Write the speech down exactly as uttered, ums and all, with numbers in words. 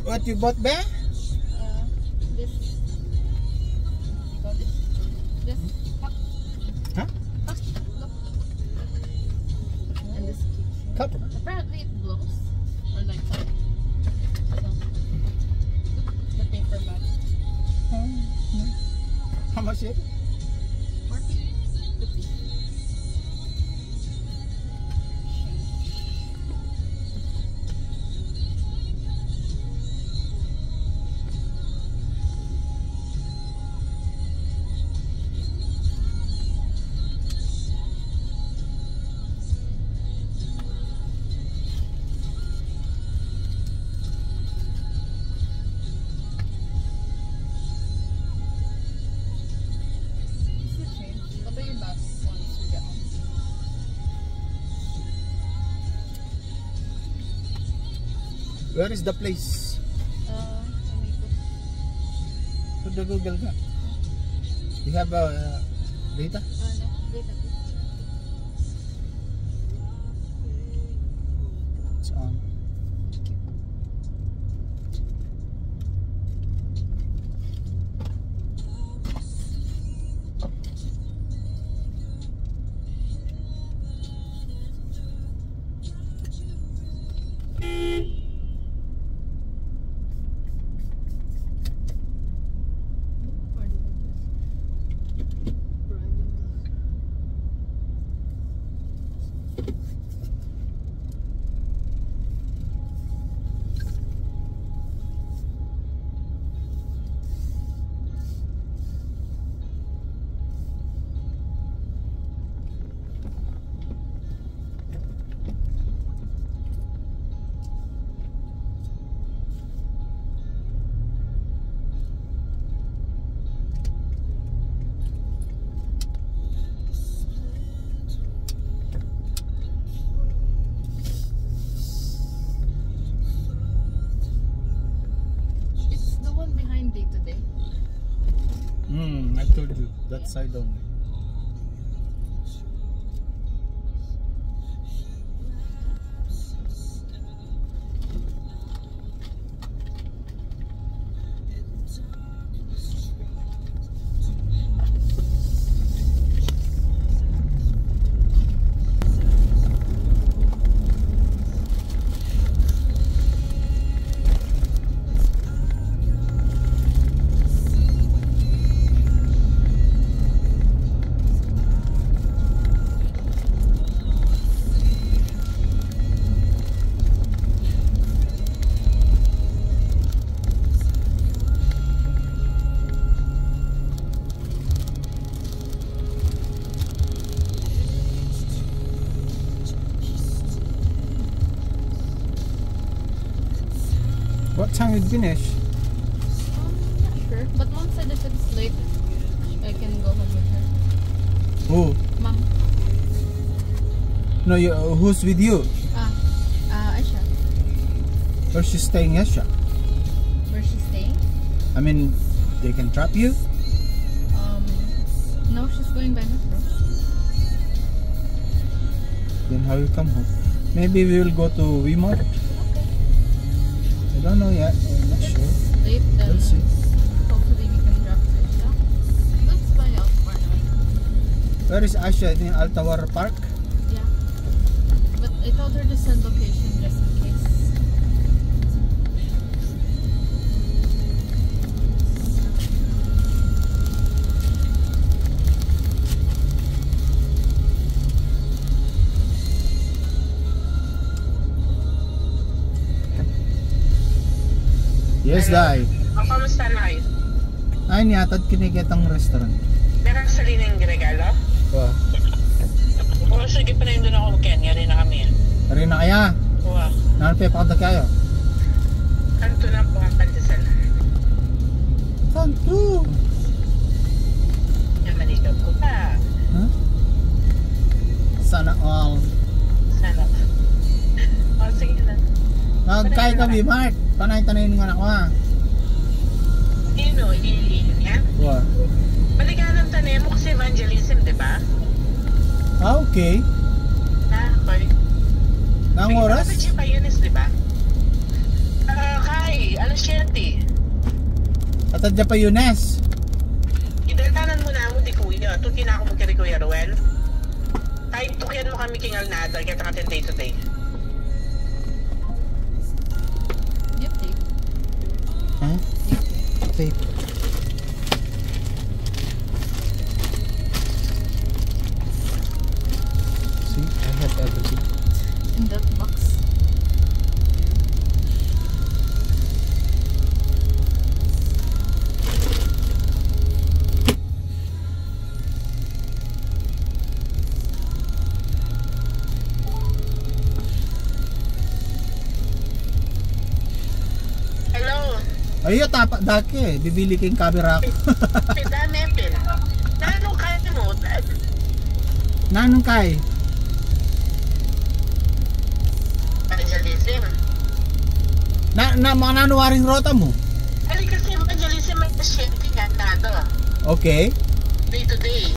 What you bought there? Uh, this. Got this. This cup. Huh? Cup. Look. And this keychain. Cup. Apparently it glows. Or like that. So, the paper bag. How much is it? forty. fifty. What are your bags once we get home? Where is the place? Uh, let me go. Put the Google ka. You have a uh, data? Uh, no, wait a bit. It's on. It's the one behind Day to Day. Hmm, I told you. That side only. What time you finish? Um, not sure. But mom said if it's late, I can go home with her. Who? Mom. No, you, uh, who's with you? Ah, uh, Aisha. Where's she staying, Aisha? Where's she staying? I mean, they can trap you? Um, no, she's going by metro. Then how you come home? Maybe we will go to Wemart. Okay. I don't know yet. I'm not If sure. it's late, then We'll see. hopefully we can drop Aisha. Let's buy out for now. Where is Aisha? In Altawar Park? Yeah. But I told her to send location just in case. Yes, Dai. O, kamusta na kayo? Ay, niyatad kinikitang restaurant. Meron sa lining regalo? Oh. O, sige pa na yun doon ako Kenya rin na kami. Rin na kaya? Oo. Nanapay pa kada kayo? Kanto na po ang pandesal. Kanto? Yan, maligab ko pa. Huh? Sana all. Sana. O, sige na. Nagkaya ka, Wemart. Panay-tanayin ng anak ko, ha? Sino? Ililin yan? Wow. Maliganang tanim mo kasi evangelism, di ba? Ah, okay. Ah, okay. Nang oras? May pa Eunice, di ba? Ah, Kai, ano Shetty. At adya pa Yunes. Idaltanan mo na mo di kuya. Ito kinako mo kiri Kuya Ruel. Kahit tukyan mo kami king Alnada. Kaya natin day to day. Yep, tape. Huh? Yep, tape. Tape. See, I have everything. In that box. Hello. Ayo tapa dake, bibili kayong camera ko. Pidane pin. Nanong kaya mo? Nanong kay? Evangelism. Na na mga nanuwaring rota mo. Halika kasi evangelism may Shetty nga nado. Okay. Day to day.